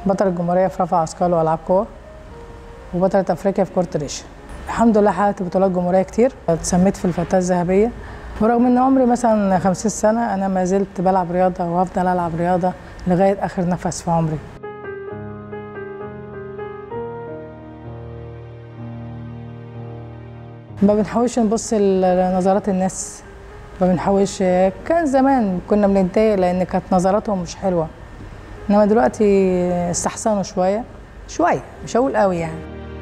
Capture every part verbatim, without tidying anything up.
بطل الجمهورية في رفع أثقال وألعاب قوة، وبطلة أفريقيا في كرة الريشة. الحمد لله حققت بطولات جمهورية كتير، اتسميت في الفتاة الذهبية، ورغم إن عمري مثلا خمسين سنة أنا ما زلت بلعب رياضة وهفضل ألعب رياضة لغاية آخر نفس في عمري. ما بنحاولش نبص لنظرات الناس، ما بنحاولش. كان زمان كنا بنتضايق لأن كانت نظراتهم مش حلوة، إنما دلوقتي استحسنوا شوية شوية، مش هقول قوي يعني.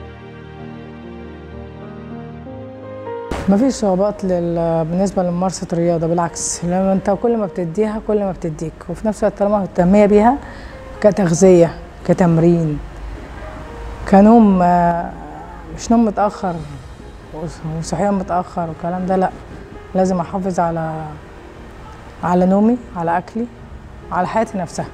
مفيش صعوبات لل... بالنسبة لممارسة الرياضة، بالعكس، لما انت كل ما بتديها كل ما بتديك، وفي نفس الوقت طالما مهتمية بيها كتغذية كتمرين كنوم، مش نوم متأخر وصحيان متأخر والكلام ده، لا، لازم أحافظ على على نومي، على أكلي، على حياتي نفسها.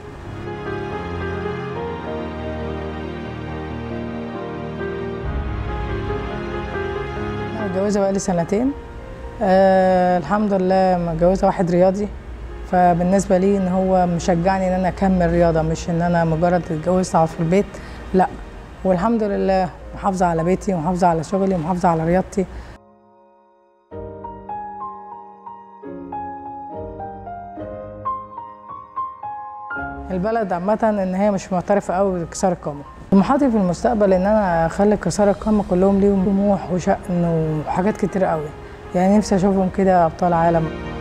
أنا متجوزة بقالي سنتين، أه الحمد لله متجوزة واحد رياضي، فبالنسبة لي إن هو مشجعني إن أنا أكمل رياضة، مش إن أنا مجرد اتجوزت أقعد في البيت، لا، والحمد لله محافظة على بيتي ومحافظة على شغلي ومحافظة على رياضتي. البلد عامة إن هي مش معترفة قوي بكسار القامة. طموحاتي في المستقبل إن أنا أخلي كسار القامة كلهم ليهم طموح وشأن وحاجات كتير قوي، يعني نفسي أشوفهم كده أبطال عالم.